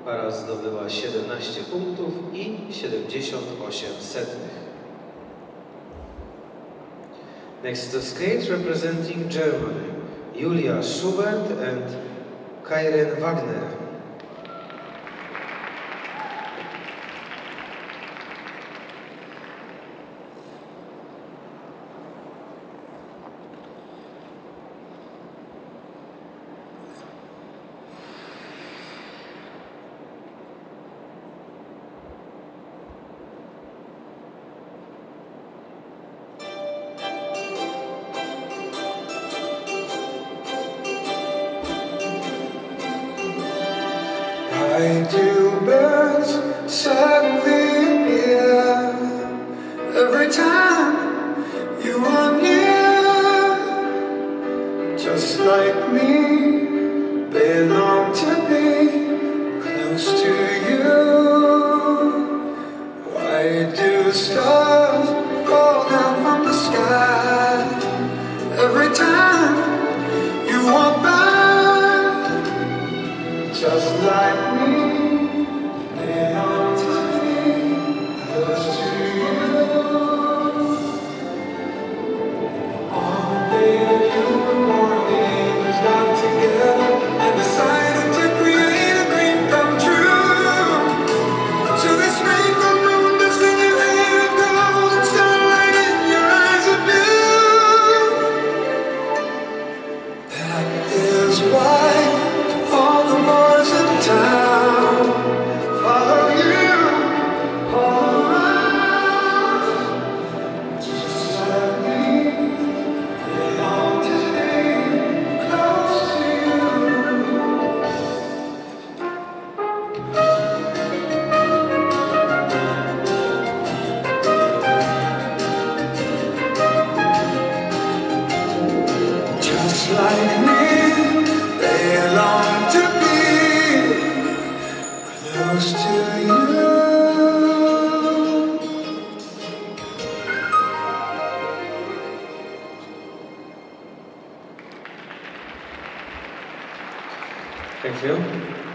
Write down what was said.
Para zdobyła 17 punktów i 78 setnych. Next to skate representing Germany, Julia Schubert and Kairen Wagner. Why do birds suddenly appear every time you are near? Just like me, they long to be close to you. Why do stars fall down from the sky every time you walk by? Just like me, they long to be close to you. On the day that you were born, the angels got together and decided to create a dream come true. So they sprinkled moon dust in your hair of gold and starlight in your eyes of blue. That is why all the boys in town follow you all around. Just like me, they long to be close to you. Just like me, they long to be close to you. Thank you.